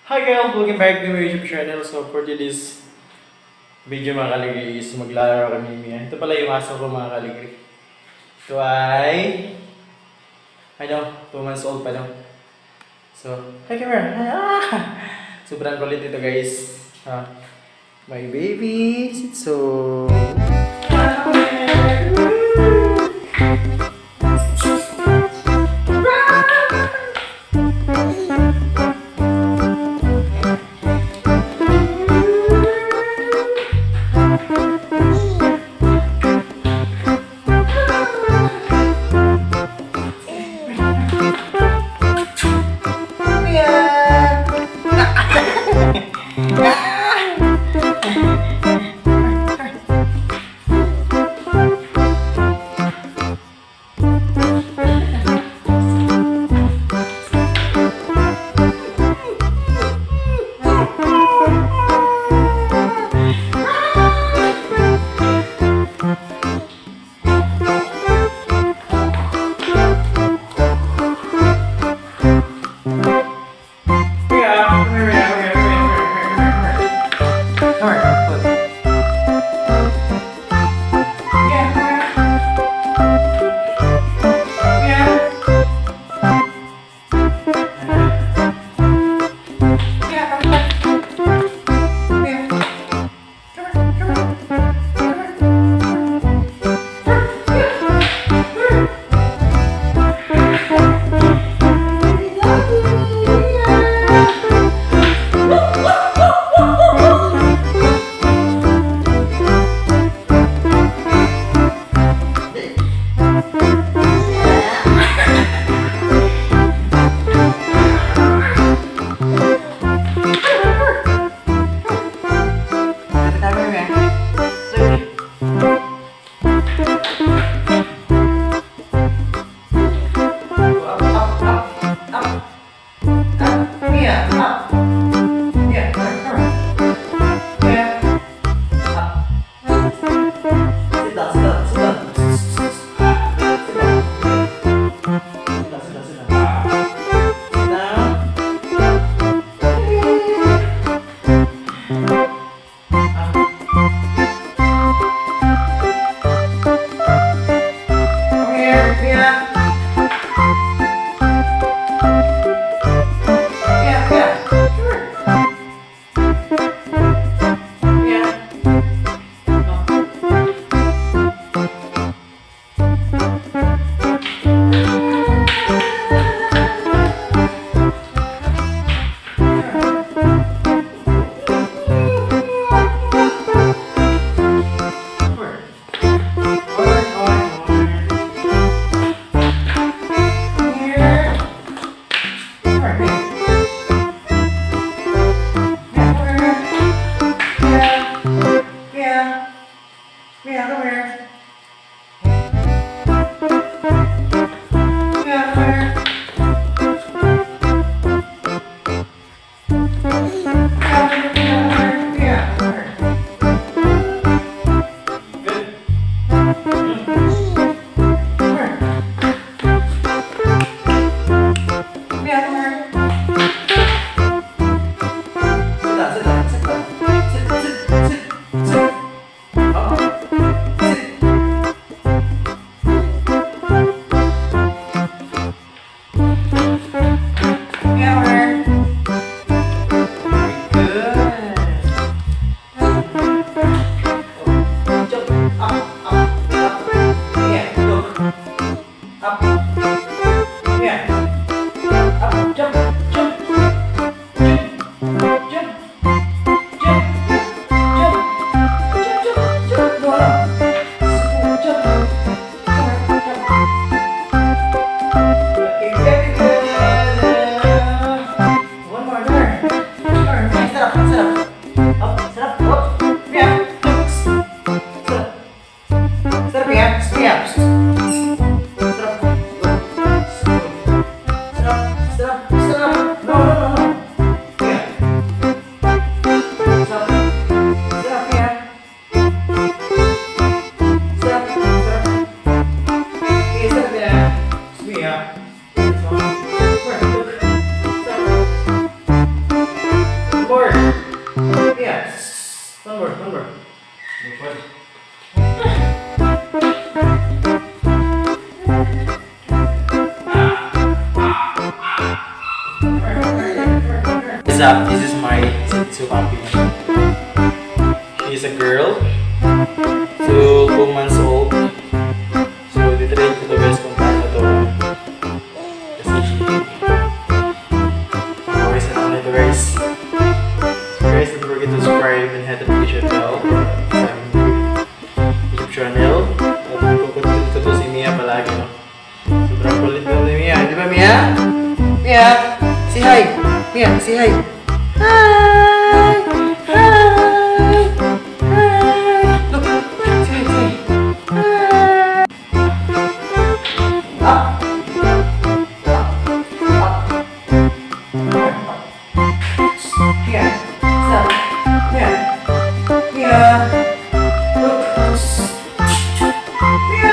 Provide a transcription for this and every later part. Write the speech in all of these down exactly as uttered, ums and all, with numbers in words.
Hi guys! Welcome back to my YouTube channel. So for today's video mga kaligri is maglalaro kami ni Mia. Ito pala yung aso ko mga kaligri. Ito ay ano, two months old pa lang. So, hi camera! Ah! Sobrang kulit ito guys. Ah, my baby shihtzu. heads up, this is my shihtzu puppy. She's a girl. So, two months old. So, titrain ko to guys kung paano to. Kasi, always na ako nito guys. So guys, don't forget to subscribe and hit the notification bell sa aming YouTube channel. At pupuntin ko to si Mia palagi, no? Sobrang kulit na si Mia. Di ba, Mia? Mia! Say hi! Mia, say hi! Hi! Hi! Hi! Look! Say hi, say hi! Hi! Up! Mia! Stop! Mia! Mia! Look! Mia!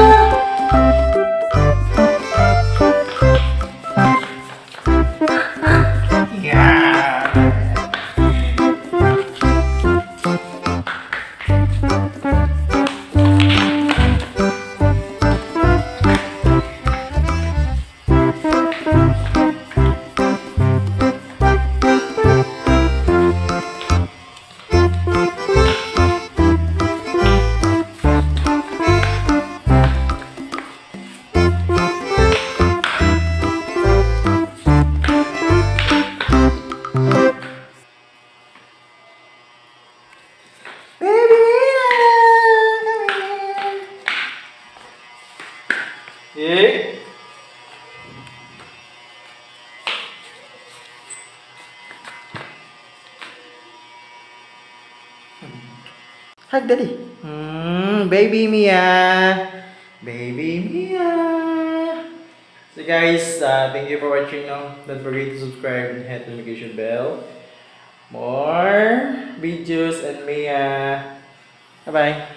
Baby Miya! Come here! Yeah. Hug daddy. Mm, Baby Miya. Baby Miya. So guys, uh, thank you for watching. No? Don't forget to subscribe and hit the notification bell. More videos and Mia. Bye bye.